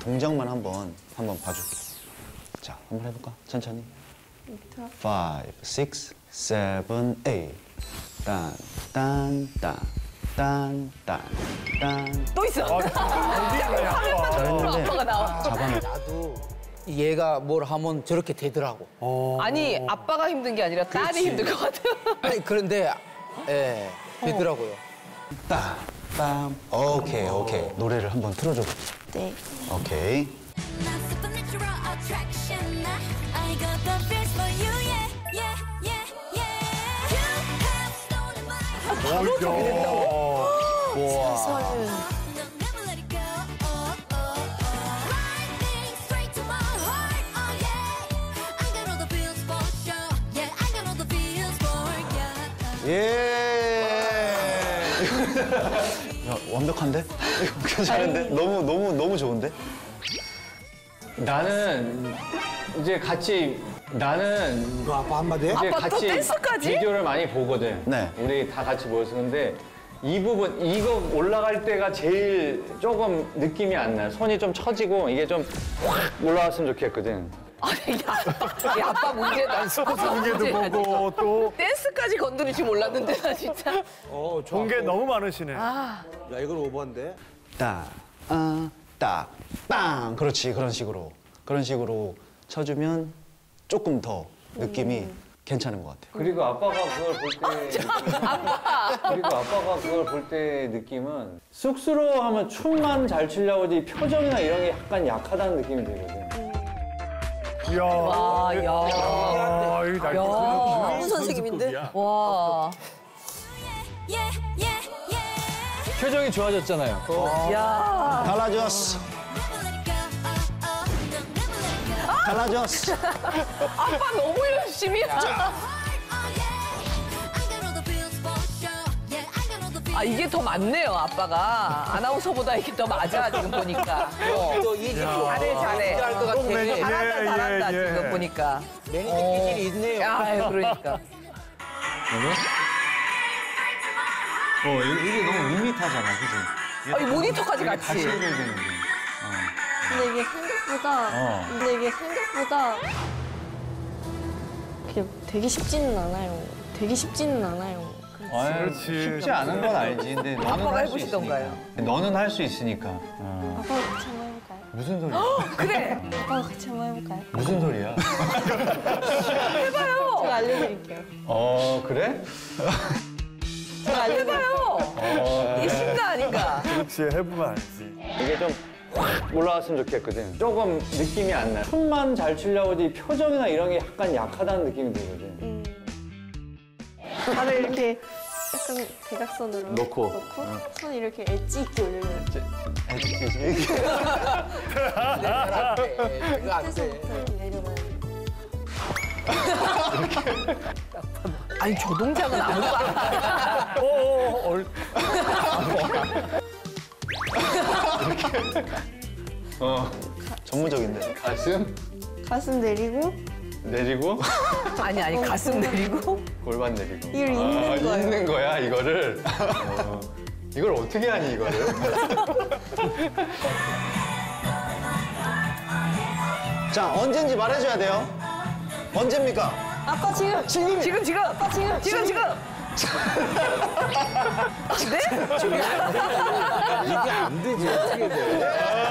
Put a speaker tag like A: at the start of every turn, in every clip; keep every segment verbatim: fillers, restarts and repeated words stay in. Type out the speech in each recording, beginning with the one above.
A: 동작만 한번 한번 봐줄게. 자, 한번 해볼까? 천천히. five, six, seven, eight. 딴, 딴, 딴, 딴, 딴, 딴.
B: 또 있어.
A: 잘했는데
B: 아빠가 나와.
A: 잡아놓.
C: 나도 얘가 뭘 하면 저렇게 되더라고.
D: 어.
B: 아니 아빠가 힘든 게 아니라 딸이
C: 그렇지.
B: 힘들 것 같아.
C: 아니 그런데 예 되더라고요.
A: 빰, 빰. 오케이, 오케이. 노래를 한번 틀어줘.
E: 네.
A: 오케이. 예. 야, 완벽한데? 이거 괜찮은데? 너무 너무 너무 좋은데?
D: 나는 이제 같이 나는
C: 너 아빠 한마디 해?
D: 이제
B: 아빠 또
D: 같이
B: 댄스까지?
D: 비디오를 많이 보거든.
A: 네.
D: 우리 다 같이 모여서 근데 이 부분 이거 올라갈 때가 제일 조금 느낌이 안 나. 손이 좀 처지고 이게 좀 확 올라왔으면 좋겠거든.
B: 아니 이 아빠, 이 아빠 문제다.
F: 공개도 보고 또
B: 댄스까지 건드릴 줄 몰랐는데 나 진짜.
C: 어,
F: 공개 너무 많으시네.
C: 야 이건 오버인데.
A: 딱, 아, 딱, 빵. 그렇지, 그런 식으로. 그런 식으로 쳐주면 조금 더 느낌이 괜찮은 것 같아요.
D: 그리고 아빠가 그걸 볼 때 그리고 아빠가 그걸 볼 때 느낌은 쑥스러워하면 춤만 잘 추려고 하지 표정이나 이런 게 약간 약하다는 느낌이 들거든.
F: 이야.
B: 와, 야.
F: 아, 이거 날
B: 야.
E: 선생님인데?
B: 와.
D: 표정이 좋아졌잖아요.
B: 야.
A: 달라졌어. 달라졌어.
B: 아빠 너무 열심히 하. 아 이게 더 맞네요 아빠가. 아나운서보다 이게 더 맞아 지금 보니까. 어.
C: 또 이제
B: 잘해 잘해.
C: 할것 같아.
F: 예,
B: 잘한다
F: 예,
B: 잘한다
F: 예.
B: 지금 보니까.
C: 매니저 끼리 있네요.
B: 야 그러니까.
D: 어 이게 너무 밋밋하잖아, 그지?
B: 아, 이 모니터까지 같이.
D: 같이 해줘야 되는데.
E: 근데 이게 생각보다,
D: 어.
E: 근데 이게 생각보다 그게 되게 쉽지는 않아요. 되게 쉽지는 않아요.
F: 그렇지.
D: 쉽지 않은 건 알지. 근데 너는
B: 아빠가
D: 할 수
B: 해보시던가요?
D: 있으니까. 너는 할 수 있으니까. 어.
E: 아빠가 같이 한번 해볼까요?
D: 무슨 소리야?
B: 그래.
E: 아빠가 같이 한번 해볼까요?
D: 무슨 소리야?
B: 해봐요.
E: 제가 알려드릴게요.
D: 어 그래?
E: 제가 알려드릴게요.
B: 해봐요. 이게 신가 아닌가.
F: 그렇지, 해보면 알지.
D: 이게 좀 확 올라왔으면 좋겠거든. 조금 느낌이 안 나. 춤만 잘 추려고 하지 표정이나 이런 게 약간 약하다는 느낌이 들거든.
E: 음. 발을 이렇게 약간 대각선으로
D: 놓고.
E: 놓고 손 이렇게 엣지 있게 올리면
C: 이거 안 돼.
E: 끝에서부터 이렇게 내려가요.
B: 아니 저 동작은 아무도 안 해.
F: 오, 얼.
D: 어
A: 전문적인데.
D: 가슴
E: 가슴 내리고
D: 내리고
B: 아니 아니 가슴 내리고.
D: 골반 내리고.
E: 이걸 잇는
D: 아,
E: 거예요.
D: 잇는 거야 이거를. 어. 이걸 어떻게 하니 이거를?
A: 자, 언젠지 말해줘야 돼요. 언제입니까?
E: 아빠 지금
B: 지금 지금 지금
E: 아빠 지금
B: 지금 지금. 네?
C: 이게 안 되지 어떻게 돼?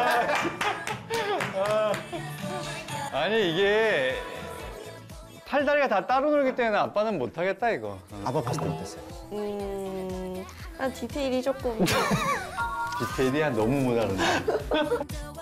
D: 아니 이게 팔다리가 다 따로 놀기 때문에 아빠는 못하겠다 이거.
A: 아빠 봤을 때 어땠어요?
E: 음, 아, 디테일이 조금
D: 디테일이 너무 모자른데.